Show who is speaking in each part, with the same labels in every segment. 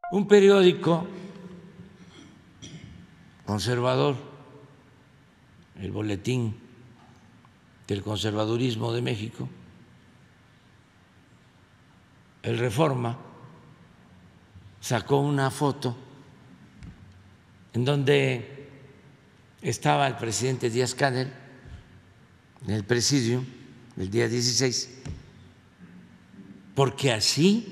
Speaker 1: Un periódico conservador, el Boletín del Conservadurismo de México, el Reforma, sacó una foto en donde estaba el presidente Díaz-Canel en el presidium el día 16, porque así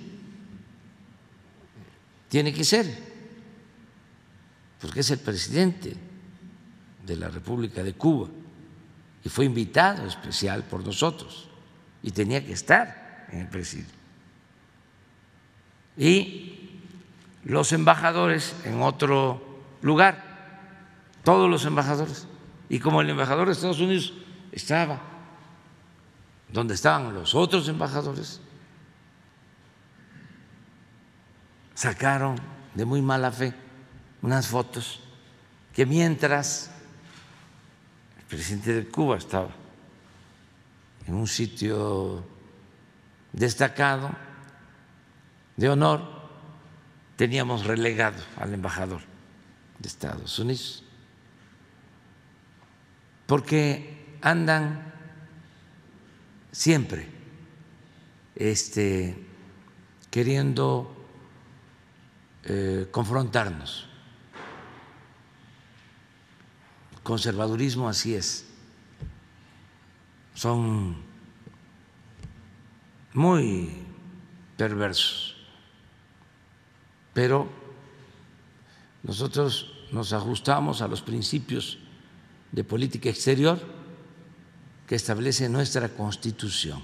Speaker 1: tiene que ser, porque es el presidente de la República de Cuba y fue invitado especial por nosotros y tenía que estar en el presidio. Y los embajadores en otro lugar, todos los embajadores, y como el embajador de Estados Unidos estaba donde estaban los otros embajadores, sacaron de muy mala fe unas fotos que mientras el presidente de Cuba estaba en un sitio destacado de honor, teníamos relegado al embajador de Estados Unidos, porque andan siempre queriendo confrontarnos. El conservadurismo así es, son muy perversos, pero nosotros nos ajustamos a los principios de política exterior que establece nuestra Constitución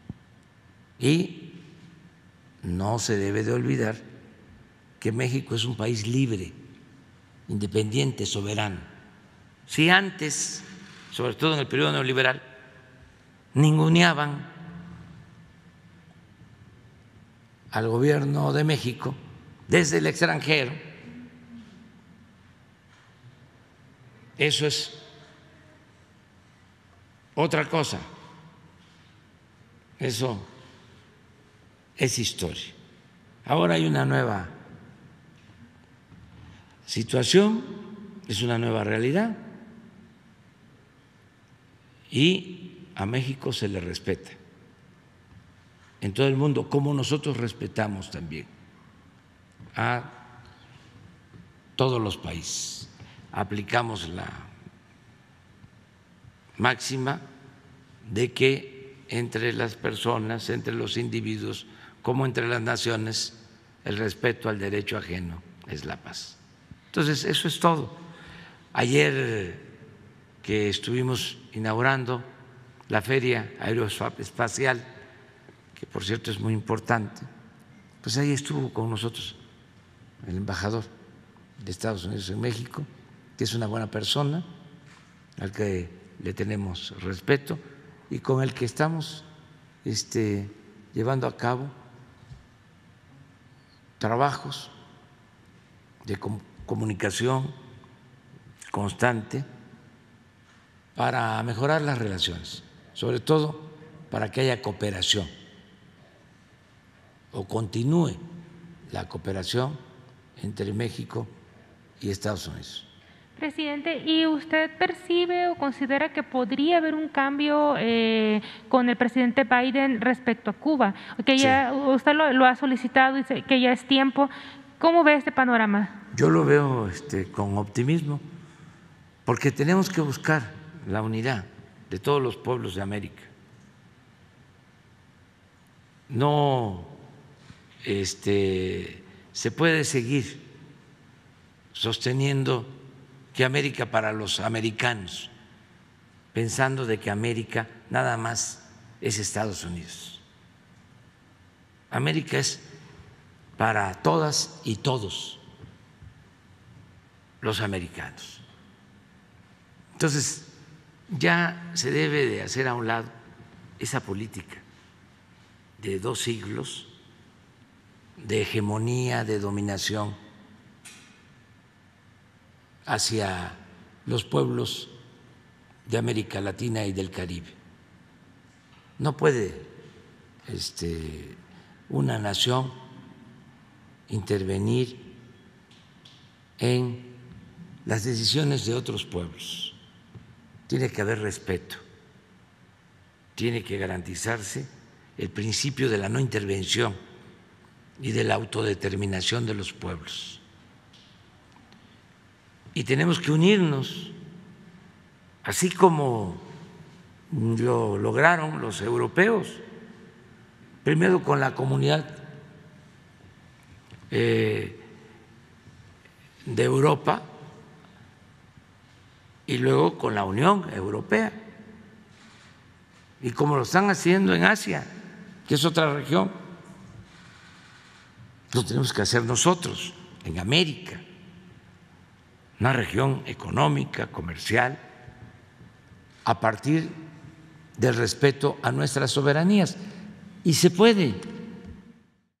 Speaker 1: y no se debe de olvidar que México es un país libre, independiente, soberano. Si antes, sobre todo en el periodo neoliberal, ninguneaban al gobierno de México desde el extranjero, eso es otra cosa, eso es historia. Ahora hay una nueva situación, es una nueva realidad y a México se le respeta en todo el mundo, como nosotros respetamos también a todos los países. Aplicamos la máxima de que entre las personas, entre los individuos, como entre las naciones, el respeto al derecho ajeno es la paz. Entonces, eso es todo. Ayer que estuvimos inaugurando la Feria Aeroespacial, que por cierto es muy importante, pues ahí estuvo con nosotros el embajador de Estados Unidos en México, que es una buena persona, al que le tenemos respeto y con el que estamos llevando a cabo trabajos de comunicación constante para mejorar las relaciones, sobre todo para que haya cooperación o continúe la cooperación entre México y Estados Unidos.
Speaker 2: Presidente, ¿y usted percibe o considera que podría haber un cambio con el presidente Biden respecto a Cuba? Que ya sí, usted lo ha solicitado, dice que ya es tiempo. ¿Cómo ve este panorama?
Speaker 1: Yo lo veo con optimismo, porque tenemos que buscar la unidad de todos los pueblos de América. No se puede seguir sosteniendo que América para los americanos, pensando de que América nada más es Estados Unidos. América es para todas y todos los americanos. Entonces, ya se debe de hacer a un lado esa política de 2 siglos de hegemonía, de dominación hacia los pueblos de América Latina y del Caribe. No puede una nación intervenir en las decisiones de otros pueblos. Tiene que haber respeto, tiene que garantizarse el principio de la no intervención y de la autodeterminación de los pueblos. Y tenemos que unirnos, así como lo lograron los europeos, primero con la Comunidad de Europa y luego con la Unión Europea, y como lo están haciendo en Asia, que es otra región, lo tenemos que hacer nosotros en América, una región económica, comercial, a partir del respeto a nuestras soberanías. Y se puede.